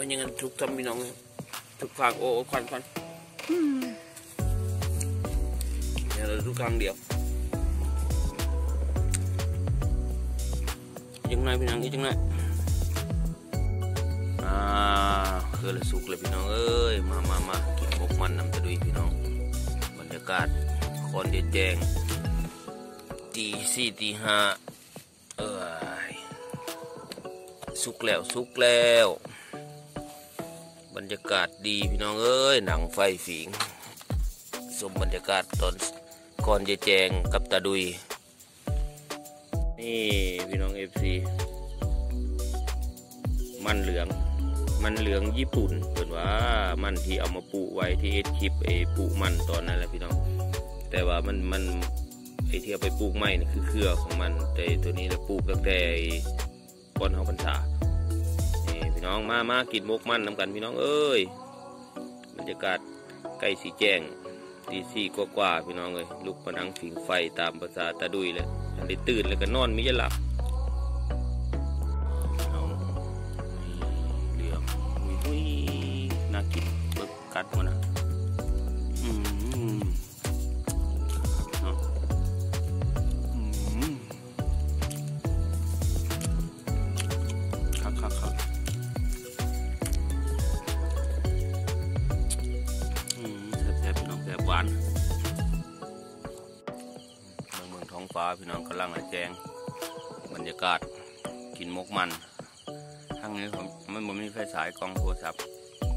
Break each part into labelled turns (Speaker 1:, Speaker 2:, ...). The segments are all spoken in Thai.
Speaker 1: ว่ายังไงทุกทำพี่น้องทุกครั้งโอ้ควันเนี่ยเราทุกครั้งเดียวยังไงพี่น้องนี่ยังไงคือละสุกเลยพี่น้องเอ้ยมากินหมกมันน้ำตะดุยพี่น้องบรรยากาศคนเดียแจงตีสี่ตีห้าสุกแล้วบรรยากาศดีพี่น้องเอ้ยหนังไฟฝิงสมบรรยากาศตอนก่อนจะแจงกับตาดุยนี่พี่น้องFCมันเหลืองญี่ปุ่นเปิดว่ามันที่เอามาปลูกไว้ที่คลิปปลูกมันตอนนั้นแหละพี่น้องแต่ว่ามันไอที่เอาไปปลูกใหม่นี่คือเครือของมันแต่ตัวนี้เราปลูกตั้งแต่ก่อนเฮาพรรษานี่พี่น้องมากินมกมันนำกันพี่น้องเอ้ยบรรยากาศใกล้สีแจ้งตีสี่กว่าพี่น้องเลยลุกมานั่งผิงไฟตามภาษาตาดุยเลยทันได้ตื่นแล้วก็นอนไม่จะหลับเหลืองอุ้ยน่ากินเบิกกัดมันนะหวานเมืองท้องฟ้าพี่น้องกำลังแจงบรรยากาศกินมกมันทางนี้มันมีไฟฉายกล้องโทรศัพท์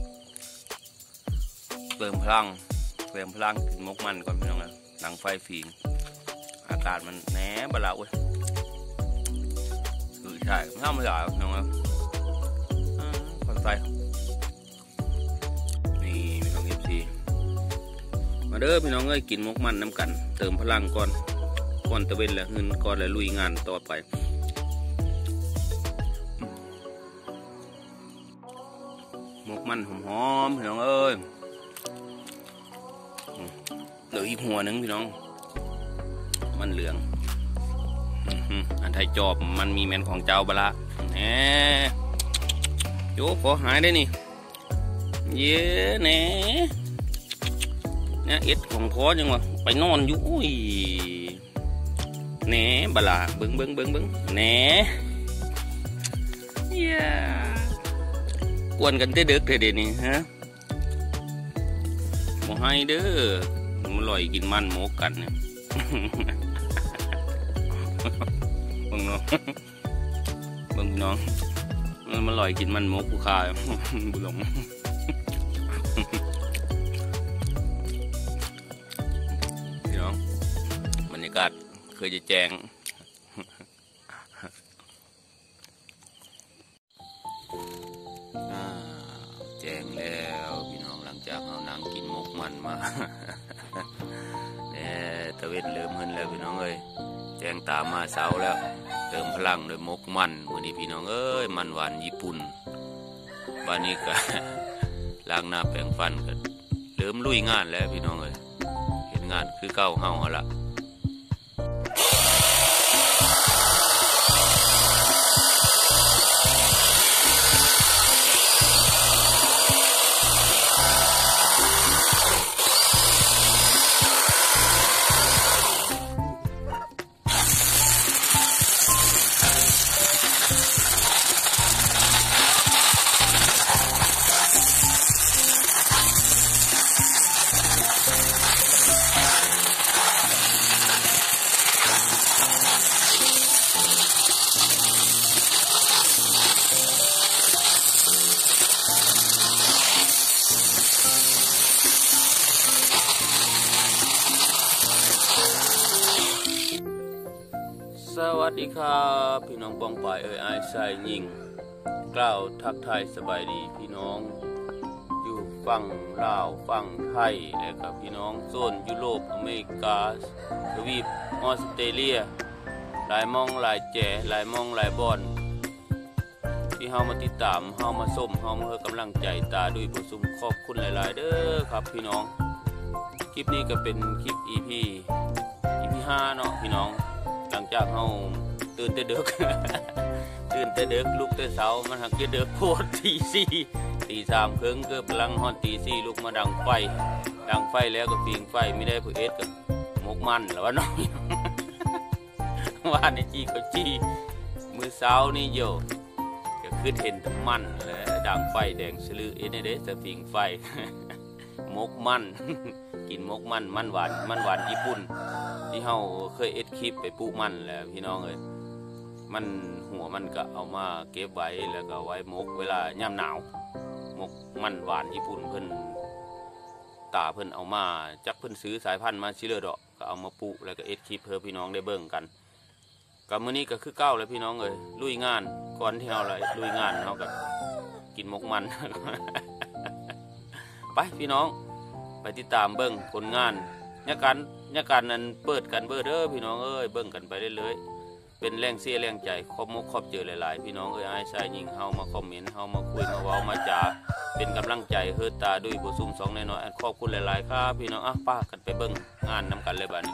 Speaker 1: เติมพลังกินมกมันก่อนพี่น้องนะหนังไฟฝีงอากาศมันแหนบลาเว้ยคือใช่ไม่ต้องมาหลายพี่น้องนะควันไฟนี่พี่น้องมาเด้อพี่น้องเอ้ยกินมกมันน้ำกันเติมพลังก่อนตะเวนแล้วเงินก่อนแล้วลุยงานต่อไปมกมันหอมพี่น้องเอ้ยเหลืออีกหัวหนึ่งพี่น้องมันเหลืองอันไทยจอบมันมีแมนของเจ้าบละแหนโยขอหายได้นี่เย้แหนเนี่ยเอ็ดของพอยังวะไปนอนอยู่อุ้ยแหนบลาเบิ้งแหนกวนกันเตะเด็กเด็ดนี่ฮะบ่ให้เด้อมันลอยกินมันหมกกันเนี่ยเบิ้งน้องมันลอยกินมันหมกผู้ค้าบุหลงบรรยากาศเคยจะแจงแจงแล้วพี่น้องหลังจากเอานางกินมกมันมาเนี่ยตะเวนเริ่มเงินแล้วพี่น้องเอ้ยแจงตามมาเสาแล้วเติมพลังด้วยมกมันวันนี้พี่น้องเอ้ยมันหวานญี่ปุ่นวันนี้ก็ล้างหน้าแปรงฟันกันเริ่มลุยงานแล้วพี่น้องเอ้ยเห็นงานคือเก่าเฮาละสวัสดีครับพี่น้องปองป่ายไอ้ชายยิงกล่าวทักทายสบายดีพี่น้องอยู่ฝั่งลาวฝั่งไทยและกับพี่น้องโซนยุโรปอเมริกาทวีปออสเตรเลียหลายมองหลายแจ๋หลายมองหลายบอนที่เฮามาติดตามเฮามาส้มเฮามาให้กำลังใจตาด้วยผู้ซุ่มขอบคุณหลายๆเด้อครับพี่น้องคลิปนี้ก็เป็นคลิป EP 5เนาะพี่น้องหลังจากเฮาตื่นแต่ดึก ลุกแต่เช้ามันหักจะเดือดโพดทีตีสามครึ่งก็พลังฮอดตีสี่ลุกมาดังไฟแล้วก็ฟิงไฟไม่ได้ผู้เอสกับมกมันแล้ววะน้องว่าในจีก็จีมือเช้านี่โยก็คือเห็นแต่มันเลยดังไฟแดงสลือเอเนเดสฟิงไฟมกมันกินมกมันหวานญี่ปุ่นที่เฮาเคยเอ็ดคลิปไปปลูกมันแล้วพี่น้องเอ้ยมันหัวมันก็เอามาเก็บไว้แล้วก็ไว้มกเวลาย่ำหนาวมกมันหวานญี่ปุ่นเพิ่นตาเพิ่นเอามาจักเพิ่นซื้อสายพันธุ์มาชิเลอร์ดอกก็เอามาปลูกแล้วก็เอ็ดคลิปเพื่อพี่น้องได้เบิ่งกันกับมื้อนี้ก็คือเก้าแล้วพี่น้องเอ้ยลุยงานก่อนที่เฮาเลยลุยงานเฮาก็กินมกมัน ไปพี่น้องไปติดตามเบิ่งผลงานเนี่ยการนั้นเปิดกันเด้อพี่น้องเอ้ยเบิ่งกันไปเรื่อยๆเป็นแรงเสียแรงใจขอบมกขอบเจอหลายๆพี่น้องเอ้ยอ้ายชายหญิงเฮามาคอมเมนต์เฮามาคุยมาเว้ามาจ๋าเป็นกำลังใจเฮือตาด้วยบ่ซุ่มสองน้อยๆขอบคุณหลายๆครับพี่น้องป้ากันไปเบิ่งงานนำกันเลยบัดนี้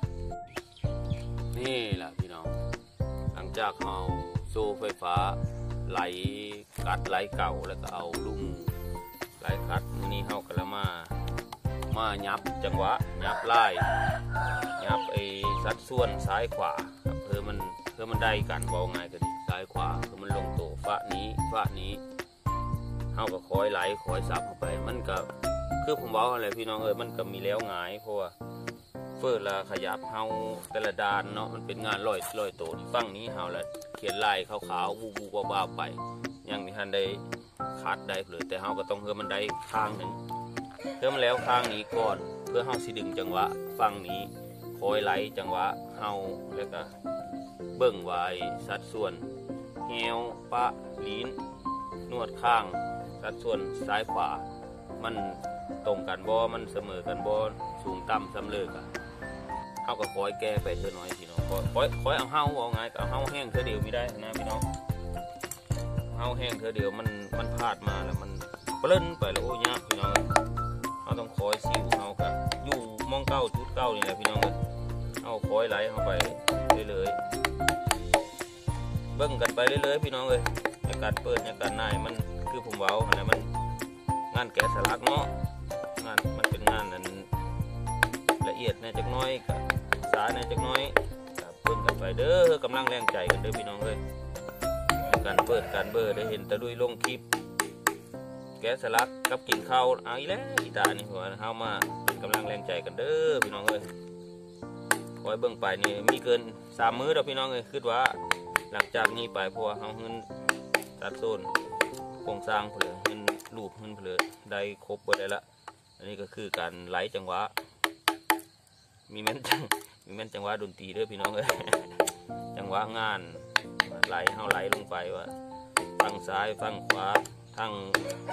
Speaker 1: นี่ล่ะพี่น้องหลังจากเฮาโซ่ไฟฟ้าไหลกัดไหลเก่าแล้วก็เอาลุ่มไหลกัดมื้อนี้เฮาก็ละมายับจังหวะยับไล่ยับไอ้สัดส่วนซ้ายขวาเพื่อมันได้กันบอกง่ายก็ดีซ้ายขวาเพื่อมันลงตัวฝานี้เฮาก็คอยไหลคอยซับเข้าไปมันก็คือผมบอกอะไรพี่น้องเอ้ยมันก็มีแล้วหงายเพราะว่าเฟิร์ละขยับเฮาแต่ละด้านเนาะมันเป็นงานลอยตัวฝั่งนี้เฮาละเขียนลายขาวๆบูบ้าๆไปยังมีทันได้ขาดได้เลยแต่เฮาก็ต้องเพื่อมันได้ข้างหนึ่งเพิ่มแล้วข้างนี้ก่อนเพื่อเฮาสิดึงจังหวะฝั่งนี้คอยไหลจังหวะเฮาแล้วก็เบิ่งไว้สัดส่วนแหวปะลิ้นนวดข้างสัดส่วนซ้ายขวามันตรงกันบ่มันเสมอกันบ่สูงต่ำซ้ำเลิกอ่ะเฮาก็คอยแก้ไปเท่าน้อยพี่น้องคอยเอาเฮาเอาไงเอาเฮาแห้งเท่าเดียวไม่ได้นะพี่น้องเฮาแห้งเท่าเดียวมันพลาดมาแล้วมันเปลิ้นไปแล้วโอ้ยากพี่น้องเราต้องคอยซิวเอากับอยู่มองเก้าจุดเก้านี่แหละพี่น้องเลยเอาคอยไหลเข้าไปเรื่อยๆเบิ่งกันไปเรื่อยๆพี่น้องเลยในการเปิดในการน่ายมันคือผมเว้าอะไรมันงานแกะสลักเนาะงานมันเป็นงานนั้นละเอียดในจักน้อยกับสาในจักน้อยเบิ่งกันไปเด้อกำลังแรงใจกันเด้อพี่น้องเลยการเปิดการเบอร์ได้เห็นตะลุยลงคลิปแกะสลักกับกินข้าวเอาอีแล้วอีตานี่หัวเฮามาเป็นกำลังแรงใจกันเด้อพี่น้องเอ้ยคอยเบิ่งไปนี่มีเกิน3 มื้อแล้วพี่น้องเอ้ยคิดว่าหลังจากนี้ไปเพราะว่าเฮาเงินตัดโซนโครงสร้างเผลอเงินรูปเงินเผลอได้ครบหมดได้ละอันนี้ก็คือการไหลจังหวะมีแม่นจังหวะดนตรีเด้อพี่น้องเอ้ยจังหวะงานไหลเฮาไหลลงไปว่าฝั่งซ้ายฝั่งขวาทั้ง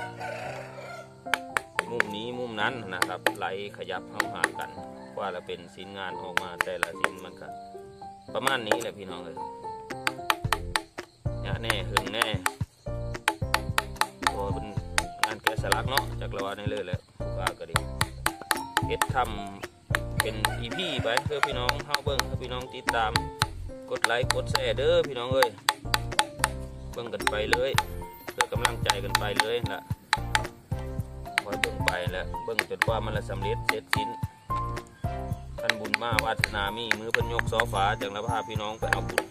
Speaker 1: มุมนี้มุมนั้นนะครับไหลขยับเข้าหากันว่าเราเป็นชิ้นงานออกมาแต่ละชิ้นมันก็ประมาณนี้แหละพี่น้องเลยเนี่ยแน่หึงแน่พอเป็นงานแกะสลักเนาะจากละวันนี้เลยแหละว่าก็ดีเอ็ดทำเป็น EP ไปเพื่อพี่น้องเข้าเบิ้งเพื่อพี่น้องติดตามกดไลค์กดแชร์เด้อพี่น้องเอ้ยเบิ้งกันไปเลยกำลังใจกันไปเลยนะคอยเบิ่งไปแล้วเบิ่งจนกว่ามันละสำเร็จเสร็จสิ้นท่านบุญมาวาสนามีมือเพิ่นยกซอฟ้าจังละพาพี่น้องไปเอาบุญ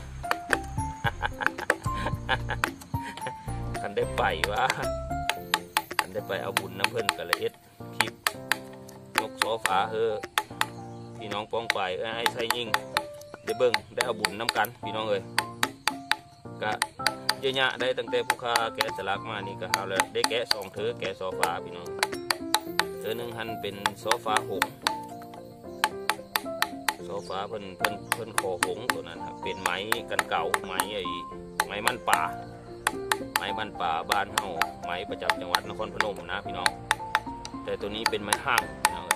Speaker 1: ท่านได้ไปวะท่านได้ไปเอาบุญน้ำเพิ่นกะละเอ็ดคลิปยกซอฟ้าพี่น้องป้องไปให้ใส่ยิ่งได้เบิ่งได้เอาบุญน้ำกันพี่น้องเลยกะเยอะๆได้ตั้งแต่ผู้ค้าแกะสลักมานี่ก็เอาแล้วได้แกะ2 เธอแกะโซฟาพี่น้องเธอหนึ่งหันเป็นโซฟาหงโซฟาเพิ่นคอหงตัวนั้นครับเป็นไม้กันเก่าไม้มันป่าบ้านเฮาไม้ประจำจังหวัดนครพนมนะพี่น้องแต่ตัวนี้เป็นไม้ห้างพี่น้อง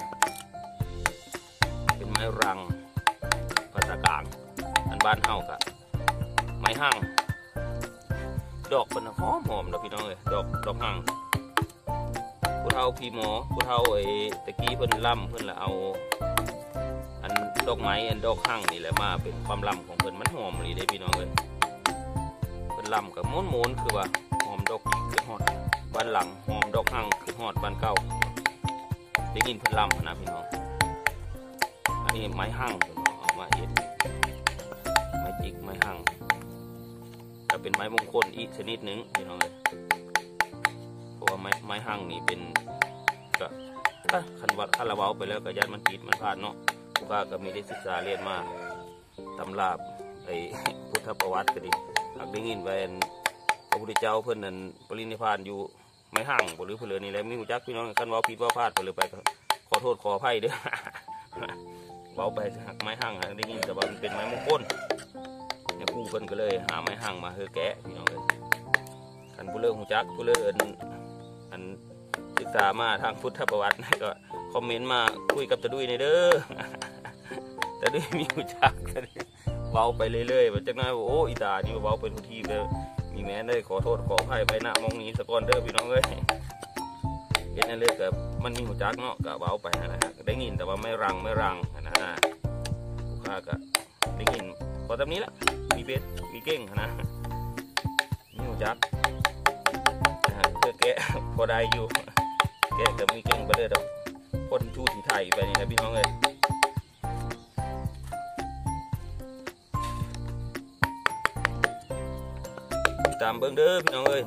Speaker 1: เป็นไม้รังภาษากลางอันบ้านเฮากับไม้ห้างดอกเป็นหอมนะพี่น้องเลยดอกห่างผู้เฒ่าพี่หมอผู้เฒ่าไอ้ตะกี้เพิ่นล่ำเพิ่นละเอาอันดอกไม้อันดอกห่างนี่แหละมาเป็นความล่ำของเพิ่นมันหอมเลยได้พี่น้องเลยเพิ่นล่ำกับม้วนคือว่าหอมดอกอีกคือหอดบ้านหลังหอมดอกหั่งคือหอดบ้านเก่าได้ยินเพิ่นลำนะพี่น้องอันนี้ไม้หั่งเอามาเห็ดไม้จิกไม้หั่งจะเป็นไม้มงคลอีกชนิดหนึ่งพี่น้องเลยเพราะว่าไม้หั่งนี่เป็นก็คันวัดคาราบาไปแล้วก็ยันมันผิดมันพลาดเนาะผู้ข้าก็มีได้ศึกษาเรียนมาตำราไอ้พุทธประวัติก็ดีหากได้ยินไปพระพุทธเจ้าเพื่อนนั้นปรินิพพานอยู่ไม้หั่งหรือเพื่อนนี่แหละมีหูจักพี่น้องคันว่าผิดว่าพลาดไปเลยไปขอโทษขออภัยเด้อเบาไปหักไม้หั่งได้ยินแต่ว่ามันเป็นไม้มงคลเนี่ยคู่เพิ่นก็เลยหาไม้หั่งมาเฮอแกะพี่น้องเลยคันผู้เลิกหูจักผู้เลิกอันศึกษามาทางพุทธประวัติก็คอมเมนต์มาคุยกับตะดุยในเด้อตะดุยมีหูจักเบาไปเรื่อยๆแบบจากนั้นโอ้อีตานี่เบาเป็นทุกทีเลยมีแม้ได้ขอโทษขออภัยไปนะมองนี้สะก้อนเด้อพี่น้องเลยเห็นนั่นเลยกับมันมีหูจักเนาะกับเบาไปนะฮะได้ยินแต่ว่าไม่รังนะลูกค้าก็ได้ยินพอตามนี้ละมีเบสมีเก่งนะมีหูจักเพื่อแกะพอได้อยู่แกะกับมีเก่งไปเลยดอกพ่นชูที่ไทยไปนี่นะพี่น้องเลยตามเบิ้งเด้อพี่น้องเอ้ย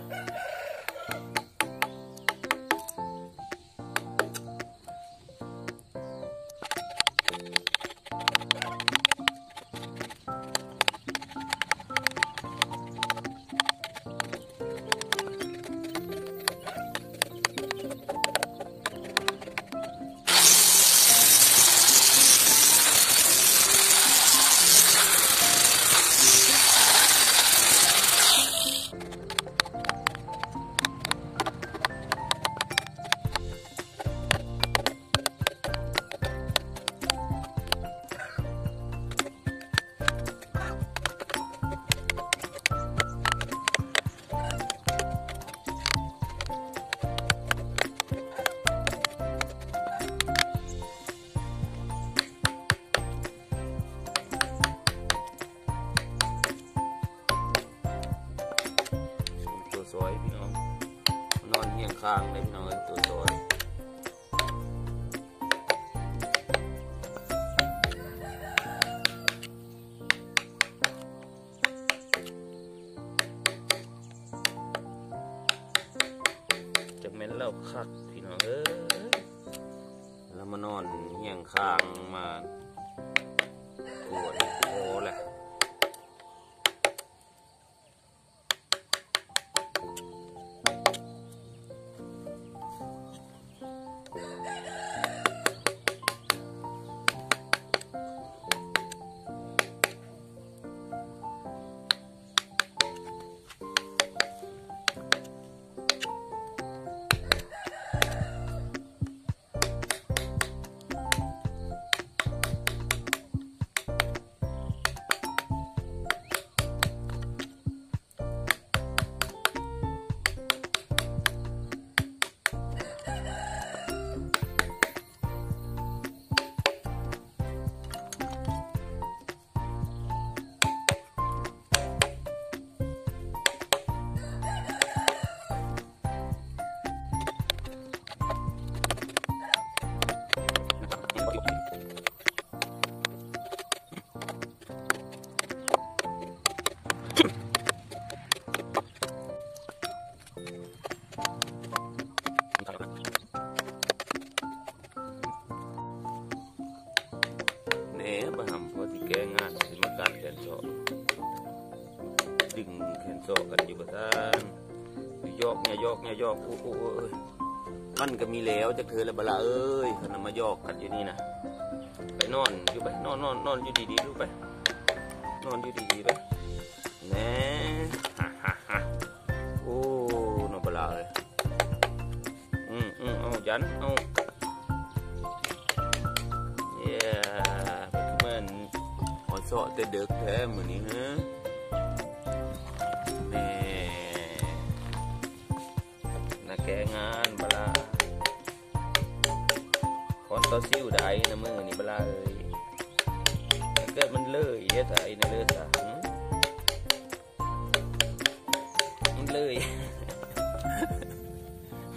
Speaker 1: สวยพี่น้องนอนเฮียงข้างเลยพี่น้องตัวสวยจะเม้นเล่าคักพี่น้องแล้วมานอนเฮียงข้างมาปวดคอแหละแก้งานสิมาการแขนโซ่ดึงแขนโซ่กันอยู่กับท่านยอกเนี่ยยอกโอ้ยมันก็มีแล้วจะเธอละบลาเอ้ยขนาดมายอกกันอยู่นี่นะไปนอนอยู่ไปนอนอยู่ดีๆดูไปนอนอยู่ดีๆไปแหน่โอ้นอนบลาเลยเอายันเอาโซ่แต่เด็กแท้เหมือนนี้ฮะแม่น่าแก้งานบลาคอนต่อซิ่วได้นะมือนี่บลาเลยเกิดมันเลยเยอะแต่ไอ้นั่นเลยจ้ะมันเลย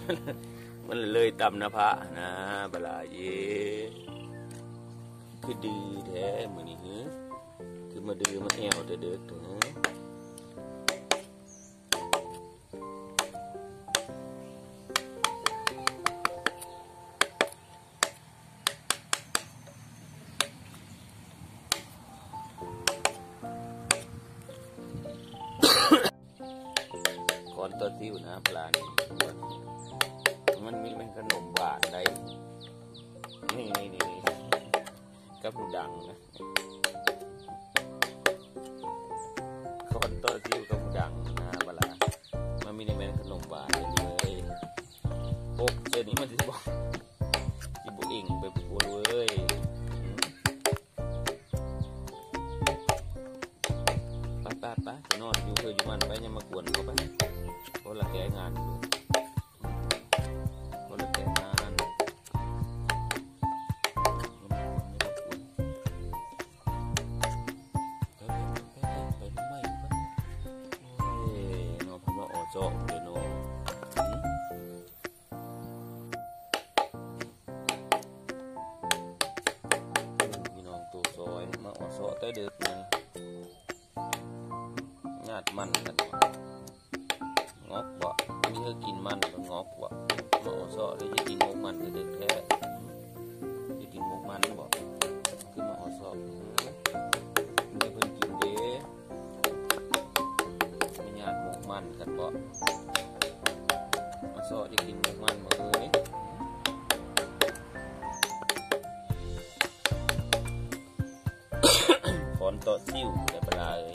Speaker 1: มันเลยตำนะพระนะบลาเย่คือดื้อแท้เหมือนนี้คือมาดื้อมาแอวแต่เด็กถึงก่อนต้นที่นะปลานี่มันมีเป็นขนมหวานได้นี่กับหูดังนะก่อนต้นที่กับหูดังนะปลามันมีเป็นขนมหวานเลยโอ้เดี๋ยวนี้มันจะบอกจิบุเองไปปัวเลยไปจะนอนอยู่เคยอยู่มันไปยังมากวนเขาไปคนละแก่งานคนละแก่งานไปไม่ปะโอ้ยนอนพม่าออโจ้เดี๋ยวนอนพี่น้องตัวซอยมาออโจ้ใต้เด็กเลยญาติมันกันงอกบ่มีเธอกินมันก็งอกบ่มาออโซ่เลยจะกินหมกมันเด็กแท้จะกินหมกมันบ่คือมาออโซ่มีเพิ่นกินเด้มีญาติหมกมันกันบ่ออโซ่จะกินหมกมันบ่เอ้ยฝนต่อซิ่วแต่ปลาเอ้ย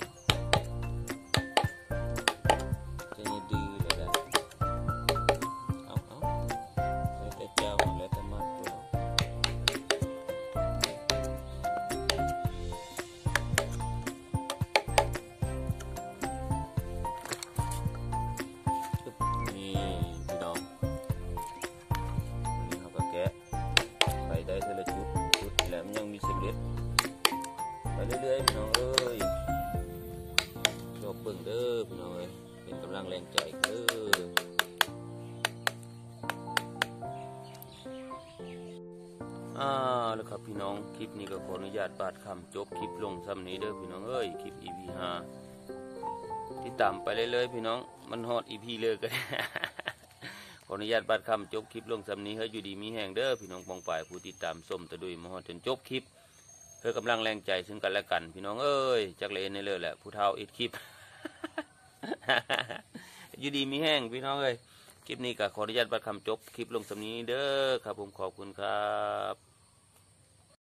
Speaker 1: ได้เท่าไรชุดแล้วมันยังมีเศษเล็ดไปเรื่อยๆพี่น้องเอ้ยชอบเบิ่งเด้อพี่น้องเอ้ยเป็นกำลังแรงใจเด้อแล้วครับพี่น้องคลิปนี้ก็ขออนุญาตบาดคำจบคลิปลงซ้ำนี้เด้อพี่น้องเอ้ยคลิป EP 5ที่ตามไปเรื่อยๆพี่น้องมันฮอด EP เลิกกันขออนุญาตบัดคำจบคลิปลงสำนี้เฮ้ยอยู่ดีมีแห่งเด้อพี่น้องปองปายผู้ติดตามส้มตะดุยมาฮอดจนจบคลิปเพื่อกำลังแรงใจซึ่งกันและกันพี่น้องเอ้ยจักเลยในเลยแหละผู้เฒ่าอิดคลิป อยู่ดีมีแห้งพี่น้องเอ้ยคลิปนี้ก็ขออนุญาตบัดคำจบคลิปลงสำนี้เด้อครับผมขอบคุณครับ